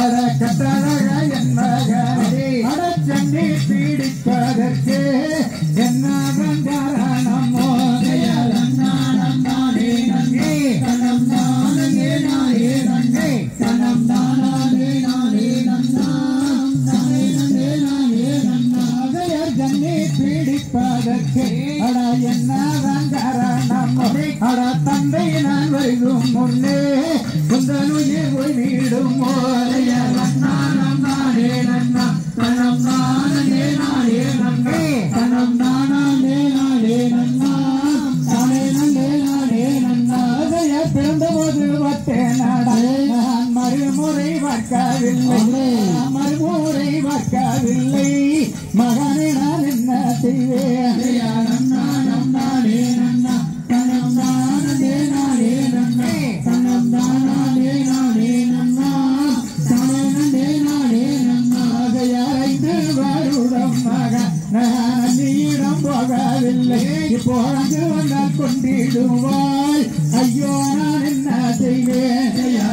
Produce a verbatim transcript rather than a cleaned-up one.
அட கட்டழக என் மகனே அடச்சண்டி பீடிப்பதற்கு என்ன காரணமோ தனம் தானே நன்னே தனம் தானே நானே நன்னே தனம் தானே நானே நன்னா தானே நன்னே நானே நன்னா அதையர் ஜன்னி பீடிப்பதற்கு அட என்ன காரணமோ அட தந்தை நான் வைகும் முன்னே குந்தனுயிர் போய் நீடும் மோதைய நன்னானம் நானே நன்னா தனம் தானே நானே நன்னே தனம் தானே நானே நன்னா தானே நன்னே நானே நன்னா அதைய பிறந்த போது வட்டே நாடே நான் மறுமுறை பார்க்கவில்லை மறுமுறை பார்க்கவில்லை மகனை நான் என்ன செய்வேன் நன்னானம் நானே நன்னா தனம் தானே நானே நன்னே தனம் தானே நானே நன்னா தானே நன்னே நானே நன்னா அதையரைந்து வருடம் மகன் நான் நீடம் போகவில்லை இப்போ அங்கு வந்தால் கொண்டிடுவாய் ஐயோ நான் என்ன செய்வேன்